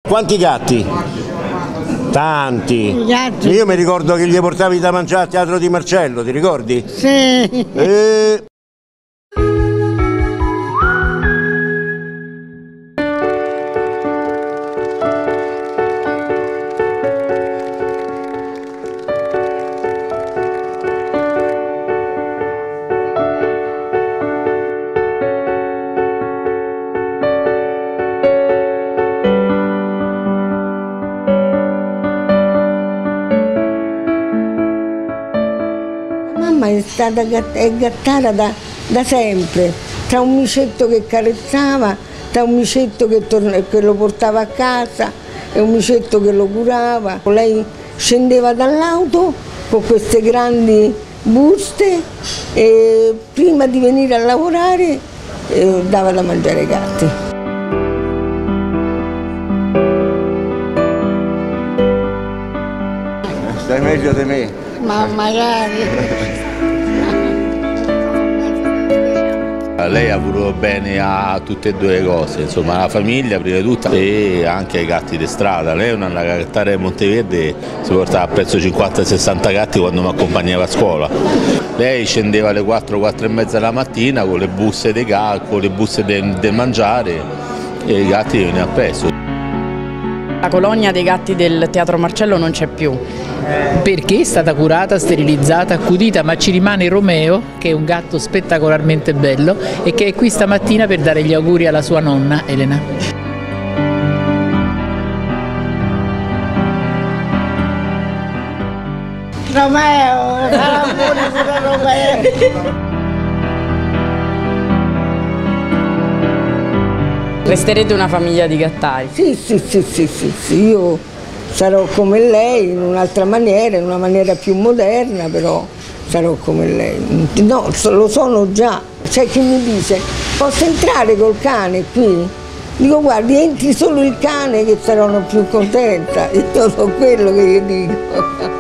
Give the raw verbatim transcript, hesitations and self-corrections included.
Quanti gatti? Tanti. Gatti. Io mi ricordo che gli portavi da mangiare al Teatro di Marcello, ti ricordi? Sì. E... Mamma è stata è gattata da, da sempre, tra un micetto che carezzava, tra un micetto che, che lo portava a casa e un micetto che lo curava. Lei scendeva dall'auto con queste grandi buste e prima di venire a lavorare eh, dava da mangiare ai gatti. Stai meglio di me. Ma magari. Lei ha voluto bene a tutte e due le cose, insomma alla famiglia prima di tutto e anche ai gatti di strada. Lei è una gattara di Monteverde, si portava a prezzo cinquanta sessanta gatti quando mi accompagnava a scuola. Lei scendeva alle quattro, quattro e mezza la mattina con le buste dei gatti, con le buste del, del mangiare e i gatti venivano appresso. La colonia dei gatti del Teatro Marcello non c'è più. Perché è stata curata, sterilizzata, accudita, ma ci rimane Romeo, che è un gatto spettacolarmente bello e che è qui stamattina per dare gli auguri alla sua nonna Elena. Romeo, sarà buono pure Romeo. Resterete una famiglia di gattai? Sì, sì, sì, sì, sì, sì. Io sarò come lei in un'altra maniera, in una maniera più moderna, però sarò come lei. No, lo sono già. C'è chi mi dice, posso entrare col cane qui? Dico, guardi, entri solo il cane che saranno più contenta. Io so quello che io dico.